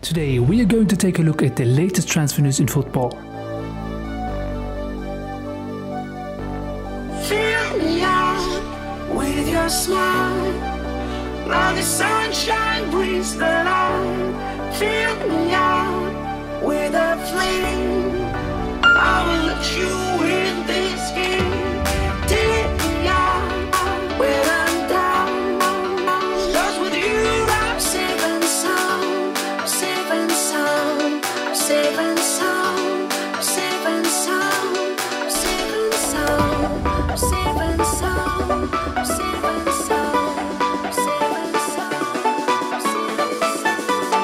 Today we are going to take a look at the latest transfer news in football. Fill me out with your smile. Now the sunshine brings the light. Fill me out with a flame. I will let you in this game. Take me out when I'm down. 'Cause with you I'm safe and sound. I'm safe and sound. I'm safe and sound. I'm safe and sound. I'm safe and sound. I'm safe and sound. I'm safe and sound. I'm safe and sound. I'm safe and sound.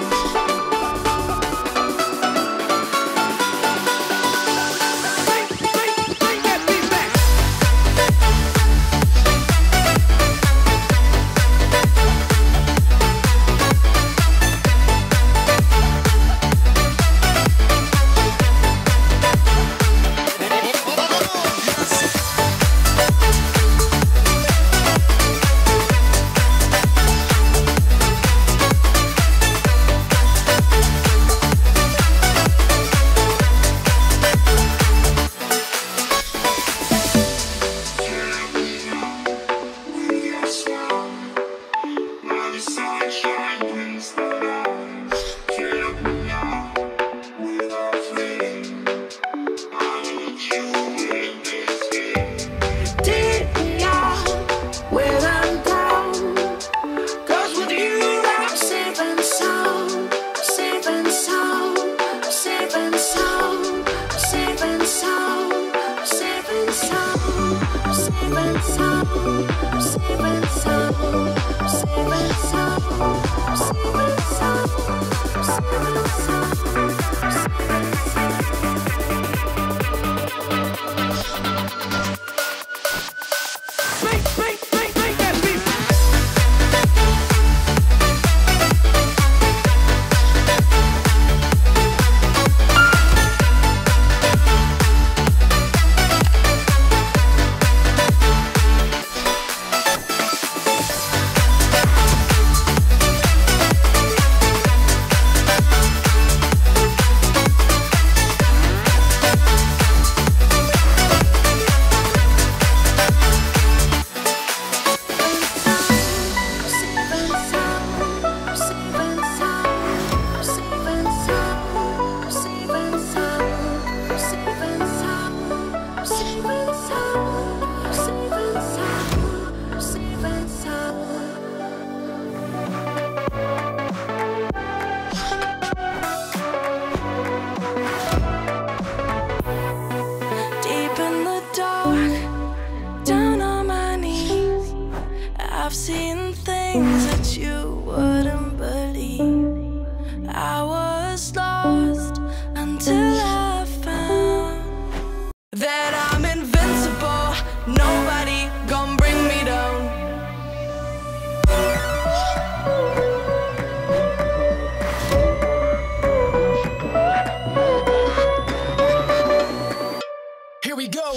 I've seen things that you wouldn't believe. I was lost until I found that I'm invincible. Nobody gon' bring me down. Here we go.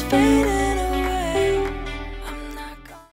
faded.